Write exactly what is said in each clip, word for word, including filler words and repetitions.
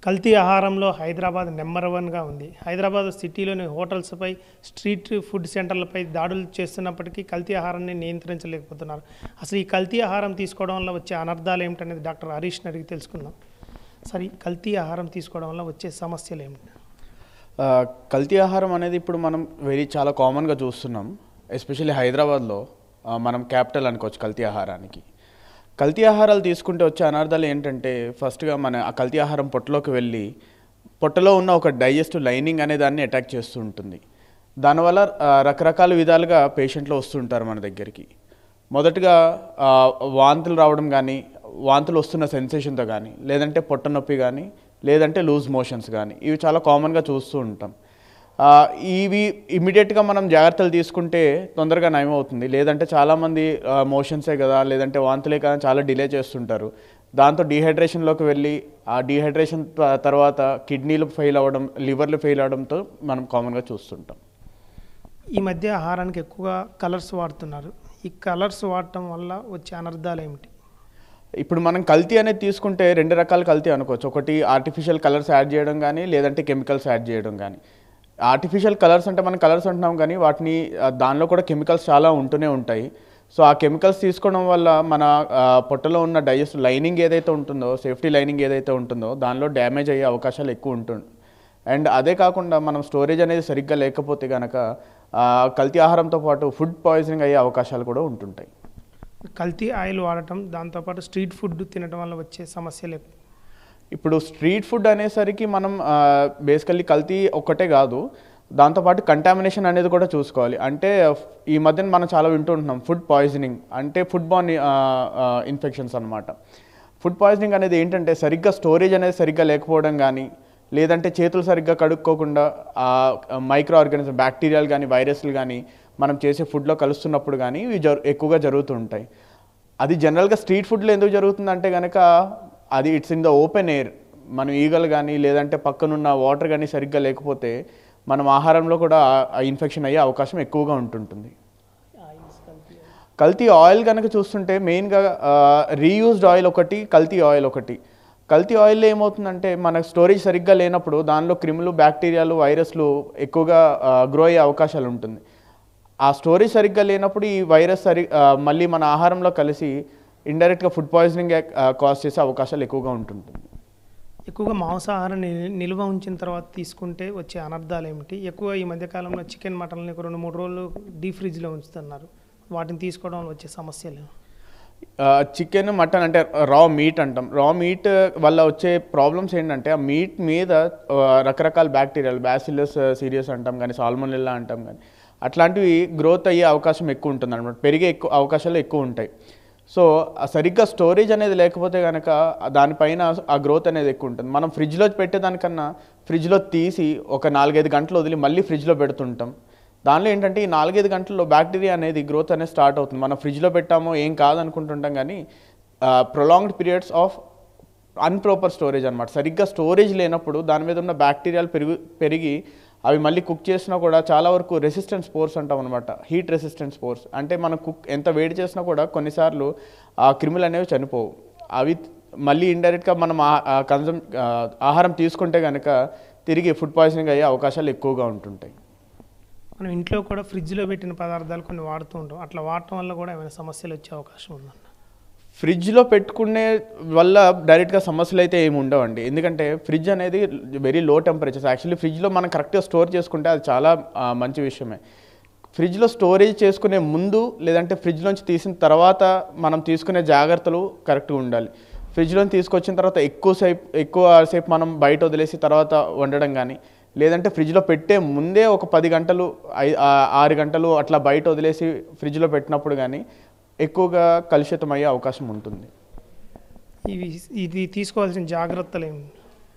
కల్తీ ఆహారంలో హైదరాబాద్ నెంబర్ వన్గా ఉంది. హైదరాబాద్ సిటీలోని హోటల్స్పై, స్ట్రీట్ ఫుడ్ సెంటర్లపై దాడులు చేస్తున్నప్పటికీ కల్తీ ఆహారాన్ని నియంత్రించలేకపోతున్నారు. అసలు ఈ కల్తీ ఆహారం తీసుకోవడం వల్ల వచ్చే అనర్థాలు ఏమిటనేది డాక్టర్ హరీష్ని అడిగి తెలుసుకుందాం. సరే, కల్తీ ఆహారం తీసుకోవడం వల్ల వచ్చే సమస్యలు ఏమిటి? కల్తీ ఆహారం అనేది ఇప్పుడు మనం వెరీ చాలా కామన్గా చూస్తున్నాం. ఎస్పెషల్లీ హైదరాబాద్లో మనం క్యాపిటల్ అనుకోవచ్చు కల్తీ ఆహారానికి. కల్తీ ఆహారాలు తీసుకుంటే వచ్చే అనర్థాలు ఏంటంటే, ఫస్ట్గా మన ఆ కల్తీ ఆహారం పొట్టలోకి వెళ్ళి పొట్టలో ఉన్న ఒక డైజెస్టివ్ లైనింగ్ అనే దాన్ని అటాక్ చేస్తూ ఉంటుంది. దానివల్ల రకరకాల విధాలుగా పేషెంట్లు వస్తుంటారు మన దగ్గరికి. మొదటగా వాంతులు రావడం కానీ, వాంతులు వస్తున్న సెన్సేషన్తో కానీ, లేదంటే పొట్ట నొప్పి కానీ, లేదంటే లూజ్ మోషన్స్ కానీ, ఇవి చాలా కామన్గా చూస్తూ ఉంటాం. ఇవి ఇమీడియట్గా మనం జాగ్రత్తలు తీసుకుంటే తొందరగా నయమవుతుంది. లేదంటే చాలామంది మోషన్సే కదా, లేదంటే వాంతులే కదా చాలా డిలే చేస్తుంటారు. దాంతో డీహైడ్రేషన్లోకి వెళ్ళి ఆ డీహైడ్రేషన్ తర్వాత కిడ్నీలు ఫెయిల్ అవ్వడం, లివర్లు ఫెయిల్ అవ్వడంతో మనం కామన్గా చూస్తుంటాం. ఈ మధ్య ఆహారానికి ఎక్కువగా కలర్స్ వాడుతున్నారు. ఈ కలర్స్ వాడటం వల్ల వచ్చే అనర్థాలు ఏమిటి? ఇప్పుడు మనం కల్తీ అనేది తీసుకుంటే రెండు రకాల కల్తీ అనుకోవచ్చు. ఒకటి ఆర్టిఫిషియల్ కలర్స్ యాడ్ చేయడం కానీ, లేదంటే కెమికల్స్ యాడ్ చేయడం కానీ. ఆర్టిఫిషియల్ కలర్స్ అంటే మనం కలర్స్ అంటున్నాం కానీ వాటిని దానిలో కూడా కెమికల్స్ చాలా ఉంటూనే ఉంటాయి. సో ఆ కెమికల్స్ తీసుకోవడం వల్ల మన పొట్టలో ఉన్న డైజెస్ట్ లైనింగ్ ఏదైతే ఉంటుందో, సేఫ్టీ లైనింగ్ ఏదైతే ఉంటుందో దానిలో డ్యామేజ్ అయ్యే అవకాశాలు ఎక్కువ ఉంటుంది. అండ్ అదే కాకుండా మనం స్టోరేజ్ అనేది సరిగ్గా లేకపోతే కనుక కల్తీ ఆహారంతో పాటు ఫుడ్ పాయిజనింగ్ అయ్యే అవకాశాలు కూడా ఉంటుంటాయి. కల్తీ ఆయిల్ వాడటం, దాంతోపాటు స్ట్రీట్ ఫుడ్ తినడం వల్ల వచ్చే సమస్యలు. ఇప్పుడు స్ట్రీట్ ఫుడ్ అనేసరికి మనం బేసికల్లీ కల్తీ ఒక్కటే కాదు, దాంతోపాటు కంటామినేషన్ అనేది కూడా చూసుకోవాలి. అంటే ఈ మధ్యన మనం చాలా వింటూ ఉంటున్నాం ఫుడ్ పాయిజనింగ్, అంటే ఫుడ్ బార్న్ ఇన్ఫెక్షన్స్ అనమాట. ఫుడ్ పాయిజనింగ్ అనేది ఏంటంటే సరిగ్గా స్టోరేజ్ అనేది సరిగ్గా లేకపోవడం కానీ, లేదంటే చేతులు సరిగ్గా కడుక్కోకుండా మైక్రో ఆర్గానిజం బ్యాక్టీరియాలు కానీ, వైరస్లు కానీ మనం చేసే ఫుడ్లో కలుస్తున్నప్పుడు కానీ ఇవి జరు ఎక్కువగా జరుగుతూ ఉంటాయి. అది జనరల్గా స్ట్రీట్ ఫుడ్లో ఎందుకు జరుగుతుందంటే కనుక అది it's in the open air. మనం ఈగలు కానీ, లేదంటే పక్కనున్న వాటర్ కానీ సరిగ్గా లేకపోతే మనం ఆహారంలో కూడా ఆ ఇన్ఫెక్షన్ అయ్యే అవకాశం ఎక్కువగా ఉంటుంటుంది. కల్తీ ఆయిల్ కనుక చూస్తుంటే మెయిన్గా రీయూజ్డ్ ఆయిల్ ఒకటి, కల్తీ ఆయిల్ ఒకటి. కల్తీ ఆయిల్లో ఏమవుతుందంటే మనకు స్టోరేజ్ సరిగ్గా లేనప్పుడు దానిలో క్రిములు, బ్యాక్టీరియాలు, వైరస్లు ఎక్కువగా గ్రో అయ్యే అవకాశాలు ఉంటుంది. ఆ స్టోరేజ్ సరిగ్గా లేనప్పుడు ఈ వైరస్ సరి మళ్ళీ మన ఆహారంలో కలిసి ఇండైరెక్ట్గా ఫుడ్ పాయిజనింగ్ కాజ్ చేసే అవకాశాలు ఎక్కువగా ఉంటుంటుంది. ఎక్కువగా మాంసాహారం నిల్వ ఉంచిన తర్వాత తీసుకుంటే వచ్చే అనర్థాలు ఏమిటి? ఎక్కువ ఈ మధ్యకాలంలో చికెన్, మటన్ని రెండు మూడు రోజులు డీప్ ఫ్రిడ్జ్లో ఉంచుతున్నారు. వాటిని తీసుకోవడం వల్ల వచ్చే సమస్యలు? చికెన్, మటన్ అంటే రా మీట్ అంటాం. రా మీట్ వల్ల వచ్చే ప్రాబ్లమ్స్ ఏంటంటే ఆ మీట్ మీద రకరకాల బ్యాక్టీరియాలు, బ్యాసిల్లస్ సీరియస్ అంటాం కానీ, సాల్మోనెల్లా అంటాం కానీ, అట్లాంటివి గ్రోత్ అయ్యే అవకాశం ఎక్కువ ఉంటుంది అనమాట. పెరిగే ఎక్కువ అవకాశాలు ఎక్కువ ఉంటాయి. సో సరిగ్గా స్టోరేజ్ అనేది లేకపోతే కనుక దానిపైన ఆ గ్రోత్ అనేది ఎక్కువ ఉంటుంది. మనం ఫ్రిడ్జ్లో పెట్టేదానికన్నా ఫ్రిడ్జ్లో తీసి ఒక నాలుగైదు గంటలు వదిలి మళ్ళీ ఫ్రిడ్జ్లో పెడుతుంటాం. దానిలో ఏంటంటే ఈ నాలుగైదు గంటల్లో బ్యాక్టీరియా అనేది గ్రోత్ అనేది స్టార్ట్ అవుతుంది. మనం ఫ్రిడ్జ్లో పెట్టామో ఏం కాదనుకుంటుంటాం కానీ prolonged periods of improper storage అనమాట. సరిగ్గా స్టోరేజ్ లేనప్పుడు దాని మీద ఉన్న బ్యాక్టీరియాలు పెరుగు పెరిగి అవి మళ్ళీ కుక్ చేసినా కూడా చాలా వరకు రెసిస్టెంట్ స్పోర్స్ అంటాం అనమాట. హీట్ రెసిస్టెంట్ స్పోర్స్ అంటే మనం కుక్ ఎంత వేడి చేసినా కూడా కొన్నిసార్లు ఆ క్రిములు అనేవి చనిపోవు. అవి మళ్ళీ ఇండైరెక్ట్గా మనం కన్సమ్ ఆహారం తీసుకుంటే కనుక తిరిగి ఫుడ్ పాయిజనింగ్ అయ్యే అవకాశాలు ఎక్కువగా ఉంటుంటాయి. మనం ఇంట్లో కూడా ఫ్రిడ్జ్లో పెట్టిన పదార్థాలు కొన్ని వాడుతూ ఉంటాం. అట్లా వాడటం వల్ల కూడా ఏమైనా సమస్యలు వచ్చే అవకాశం ఉందన్న? ఫ్రిడ్జ్లో పెట్టుకునే వల్ల డైరెక్ట్గా సమస్యలు అయితే ఏమి ఉండవండి. ఎందుకంటే ఫ్రిడ్జ్ అనేది వెరీ లో టెంపరేచర్స్. యాక్చువల్లీ ఫ్రిడ్జ్లో మనం కరెక్ట్గా స్టోర్ చేసుకుంటే అది చాలా మంచి విషయమే. ఫ్రిడ్జ్లో స్టోరేజ్ చేసుకునే ముందు, లేదంటే ఫ్రిడ్జ్లోంచి తీసిన తర్వాత మనం తీసుకునే జాగ్రత్తలు కరెక్ట్గా ఉండాలి. ఫ్రిడ్జ్లోని తీసుకొచ్చిన తర్వాత ఎక్కువసేపు ఎక్కువ సేపు మనం బయట వదిలేసి తర్వాత వండడం కానీ, లేదంటే ఫ్రిడ్జ్లో పెట్టే ముందే ఒక పది గంటలు ఐ ఆరు గంటలు అట్లా బయట వదిలేసి ఫ్రిడ్జ్లో పెట్టినప్పుడు కానీ ఎక్కువగా కలుషితం అయ్యే అవకాశం ఉంటుంది. ఇవి ఇది తీసుకోవాల్సిన జాగ్రత్తలు ఏమి?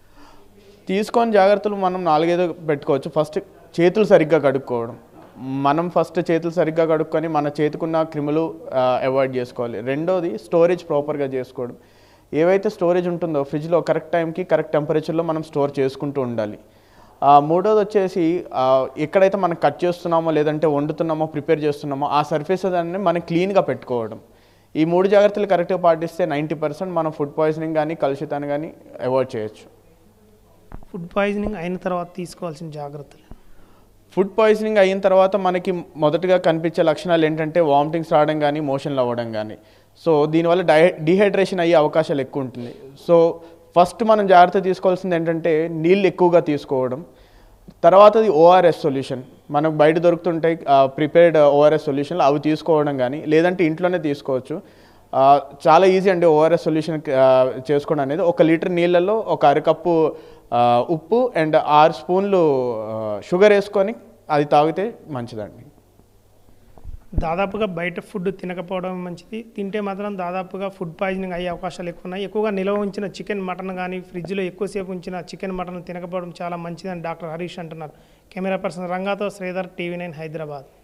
తీసుకొని జాగ్రత్తలు మనం నాలుగైదు పెట్టుకోవచ్చు. ఫస్ట్ చేతులు సరిగ్గా కడుక్కోవడం. మనం ఫస్ట్ చేతులు సరిగ్గా కడుక్కొని మన చేతికున్న క్రిములు అవాయిడ్ చేసుకోవాలి. రెండోది స్టోరేజ్ ప్రాపర్గా చేసుకోవడం. ఏవైతే స్టోరేజ్ ఉంటుందో ఫ్రిడ్జ్లో కరెక్ట్ టైంకి కరెక్ట్ టెంపరేచర్లో మనం స్టోర్ చేసుకుంటూ ఉండాలి. మూడోది వచ్చేసి ఎక్కడైతే మనం కట్ చేస్తున్నామో, లేదంటే వండుతున్నామో, ప్రిపేర్ చేస్తున్నామో ఆ సర్ఫేసెస్ అన్నీ మనం క్లీన్గా పెట్టుకోవడం. ఈ మూడు జాగ్రత్తలు కరెక్ట్గా పాటిస్తే నైంటీ పర్సెంట్ మనం ఫుడ్ పాయిజనింగ్ కానీ, కలుషితాన్ని కానీ అవాయిడ్ చేయొచ్చు. ఫుడ్ పాయిజనింగ్ అయిన తర్వాత తీసుకోవాల్సిన జాగ్రత్తలు. ఫుడ్ పాయిజనింగ్ అయిన తర్వాత మనకి మొదటగా కనిపించే లక్షణాలు ఏంటంటే వామిటింగ్స్ రావడం కానీ మోషన్లు అవ్వడం కానీ. సో దీనివల్ల డై డిహైడ్రేషన్ అయ్యే అవకాశాలు ఎక్కువ ఉంటుంది. సో ఫస్ట్ మనం జాగ్రత్త తీసుకోవాల్సింది ఏంటంటే నీళ్ళు ఎక్కువగా తీసుకోవడం. తర్వాతది ఓఆర్ఎస్ సొల్యూషన్ మనకు బయట దొరుకుతుంటాయి ప్రిపేర్డ్ ఓఆర్ఎస్ సొల్యూషన్లు, అవి తీసుకోవడం కానీ లేదంటే ఇంట్లోనే తీసుకోవచ్చు. చాలా ఈజీ అండి ఓఆర్ఎస్ సొల్యూషన్ చేసుకోవడం అనేది. ఒక లీటర్ నీళ్ళల్లో ఒక అరకప్పు ఉప్పు అండ్ ఆరు స్పూన్లు షుగర్ వేసుకొని అది తాగితే మంచిదండి. దాదాపుగా బయట ఫుడ్ తినకపోవడం మంచిది, తింటే మాత్రం దాదాపుగా ఫుడ్ పాయిజనింగ్ అయ్యే అవకాశాలు ఎక్కువ ఉన్నాయి. ఎక్కువగా నిల్వ ఉంచిన చికెన్ మటన్ కానీ ఫ్రిడ్జ్లో ఎక్కువసేపు ఉంచిన చికెన్ మటన్ తినకపోవడం చాలా మంచిదని డాక్టర్ హరీష్ అంటున్నారు. కెమెరా పర్సన్ రంగాతో శ్రీధర్, టీవీ నైన్ హైదరాబాద్.